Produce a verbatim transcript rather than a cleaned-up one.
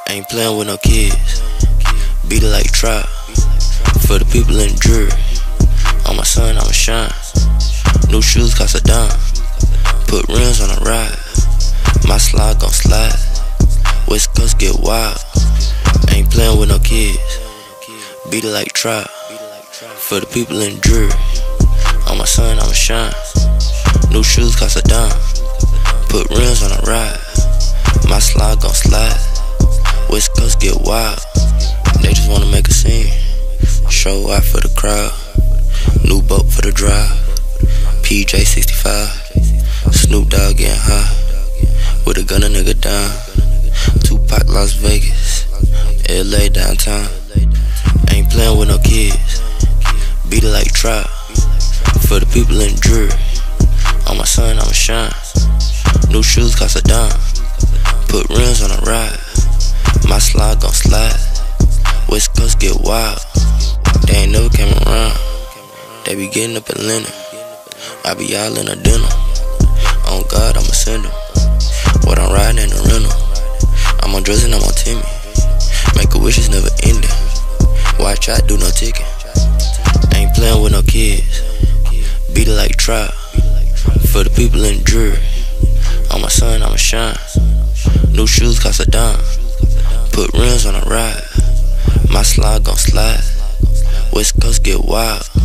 Ain't playing with no kids. Beat it like trap. For the people in Drury. On my son, I'ma shine. New shoes cost a dime. Put rims on a ride. My slide gon' slide. West Coast get wild. Ain't playing with no kids. Beat it like trap. For the people in Drury. On my son, I'ma shine. New shoes cost a dime. Put rims on a ride. My slide gon' slide. West Coast get wild. They just wanna make a scene. Show out for the crowd. New boat for the drive. P J sixty-five. Snoop Dogg getting high. With a gun a nigga down. Tupac Las Vegas. L A downtown. Ain't playing with no kids. Beat it like trap. For the people in Drury. On my son, I'ma shine. New shoes cost a dime. Put rims on a ride. My slide gon' slide. West Coast get wild. They ain't never came around. They be getting up in linen. I be all in a dinner. On God, I'ma send them. What I'm riding in the rental. I'm on drugs and I'm on Timmy. Make a wish is never ending. Watch out, do no ticket. Ain't playing with no kids. Beat it like trap. For the people in Drury. On my son, I'ma shine. New shoes cost a dime. Put rims on a ride. My slide gon' slide. West Coast get wild.